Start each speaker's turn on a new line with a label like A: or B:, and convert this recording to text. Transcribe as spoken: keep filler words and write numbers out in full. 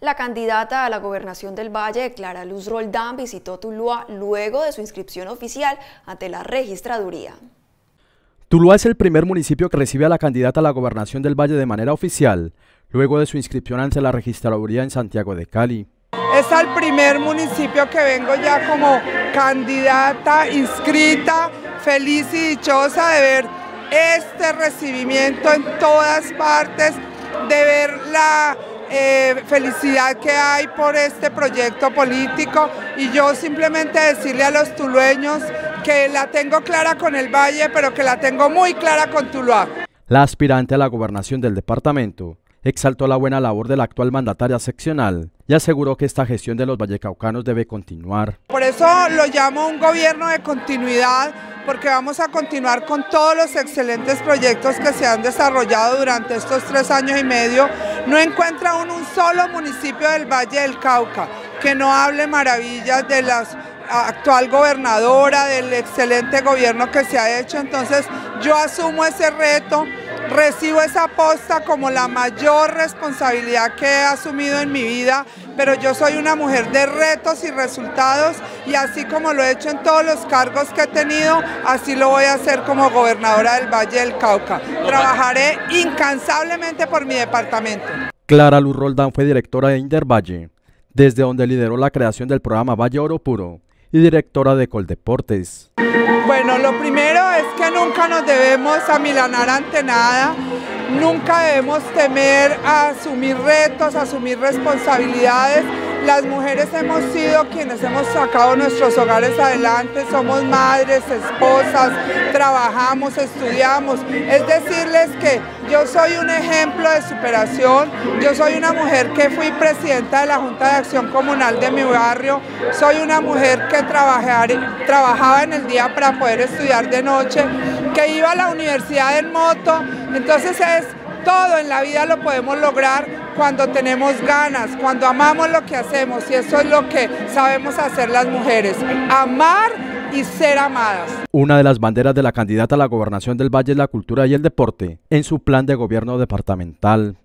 A: La candidata a la gobernación del Valle, Clara Luz Roldán, visitó Tuluá luego de su inscripción oficial ante la registraduría.
B: Tuluá es el primer municipio que recibe a la candidata a la gobernación del Valle de manera oficial, luego de su inscripción ante la registraduría en Santiago de Cali.
C: Es el primer municipio que vengo ya como candidata inscrita, feliz y dichosa de ver este recibimiento en todas partes, de ver la eh, felicidad que hay por este proyecto político, y yo simplemente decirle a los tulueños que la tengo clara con el Valle, pero que la tengo muy clara con Tuluá.
B: La aspirante a la gobernación del departamento exaltó la buena labor de la actual mandataria seccional y aseguró que esta gestión de los vallecaucanos debe continuar.
C: Por eso lo llamo un gobierno de continuidad, porque vamos a continuar con todos los excelentes proyectos que se han desarrollado durante estos tres años y medio. No encuentra uno un solo municipio del Valle del Cauca que no hable maravillas de la actual gobernadora, del excelente gobierno que se ha hecho. Entonces yo asumo ese reto, recibo esa posta como la mayor responsabilidad que he asumido en mi vida, pero yo soy una mujer de retos y resultados, y así como lo he hecho en todos los cargos que he tenido, así lo voy a hacer como gobernadora del Valle del Cauca. Trabajaré incansablemente por mi departamento.
B: Clara Luz Roldán fue directora de Indervalle, desde donde lideró la creación del programa Valle Oro Puro, y directora de Coldeportes.
C: Bueno, lo primero es que nunca nos debemos amilanar ante nada, nunca debemos temer a asumir retos, a asumir responsabilidades. Las mujeres hemos sido quienes hemos sacado nuestros hogares adelante, somos madres, esposas, trabajamos, estudiamos. Es decirles que yo soy un ejemplo de superación, yo soy una mujer que fui presidenta de la Junta de Acción Comunal de mi barrio, soy una mujer que trabajaba en el día para poder estudiar de noche, que iba a la universidad en moto. Entonces es todo en la vida lo podemos lograr cuando tenemos ganas, cuando amamos lo que hacemos, y eso es lo que sabemos hacer las mujeres, amar y ser amadas.
B: Una de las banderas de la candidata a la gobernación del Valle es la cultura y el deporte en su plan de gobierno departamental.